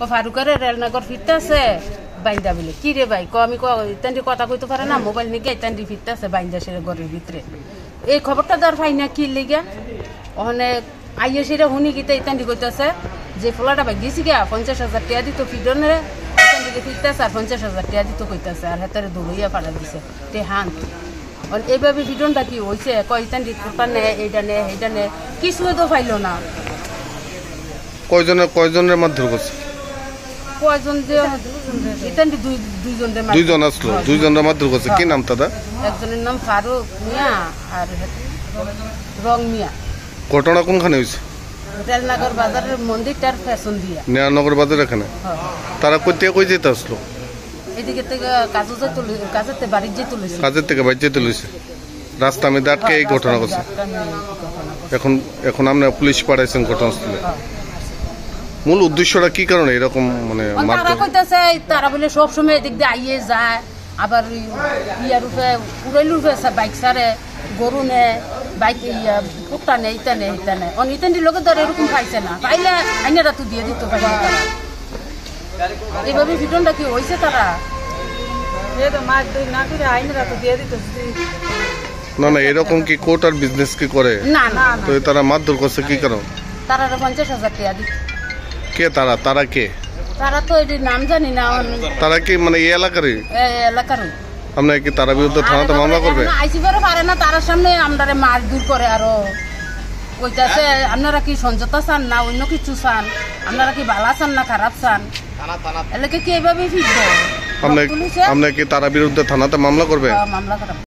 ফারুকারে রেলনগর ফিরতে আছে বাইন্দা বলে কি রে ভাই আমি ইতান্ডি কথা কইতে পারে না মোবাইল নিয়ে ইতান্ডি ফিরতে আছে বাইন্দা সেরে ঘরের ভিতরে এই খবরটা দেওয়ার পাই না কি লেগা ওখানে আইয়ে সেটা শুনি গীতা ইতান্ডি কইতেছে যে ফোলাটা ভাই গেছি গা 50,000 টাকা দিত ফিডনে ইতান্ডিকে ফিরতেছে আর 50,000 টাকা দিত কইতেছে আর হাতের দৌড়িয়া পাঠা দিছে তে হান এইভাবে ফিডনটা কি হয়েছে কয় ইতান্ডি কোটা নে এইটা নে এইটা নে কিছু তো পাইল না কয়জনের মারধর করছে কয়জন যে ইতান্ডি দুইজন আসলো দুইজনের মারধর করছে কি নাম দাদা একজনের নাম ফারুক মিয়া আর রং মিয়া ঘটনা কোনখানে হয়েছে রেলনগর বাজারের মন্দিরটার ফ্যাশন দিয়া নেয়ানগর বাজার এখানে তারা কই যেতে আসলো এদিকে থেকে কাজের বাড়ির যে তুলেছে কাজের থেকে বাড়ি যেতে লইছে রাস্তা আমি আটকে এই ঘটনা করছে এখন আমরা পুলিশ পাঠাইছেন ঘটনাস্থলে মূল উদ্দেশ্যটা কি কারণে এরকম মানে তারা কইতাছে তারা বলে সবসময় এদিক দিয়ে আইয়ে যায় আবার ইয়ার উপরে উড়াইল উপরে বাইক সারে গরু নে বাইক কুত্তা নেই ইটা নেই ইটা নেই অনিতেন্ডির লোকের ধরে এরকম পাইছে না পাইলে আইনেরা তো দিয়ে দিত পাইলে তারা এইভাবে ভিটনটা কি হয়েছে তারা না না এরকম কি কোর্ট আর বিজনেস কি করে না না তো তারা মারধর করছে কি কারণ তারা 50,000 টাকা দিত কে তারা কে তারা তো এর নাম জানি না তারা কি মানে এই এলাকারই আমরা কি তারা বিরুদ্ধে থানাতে মামলা করবে আইসিবারও পারে না তার সামনে আমরা মার দূর করে আরো কইতাছে আপনারা কি সমঝোতা চান না অন্য কিছু চান আপনারা কি ভালো চান না খারাপ চান এলাকে কি এইভাবে ফিরবে আমরা কি তারা বিরুদ্ধে থানাতে মামলা করবে মামলা করা